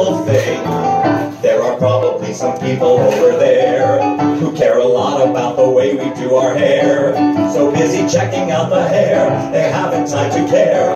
little thing. There are probably some people over there who care a lot about the way we do our hair. So busy checking out the hair, they haven't time to care.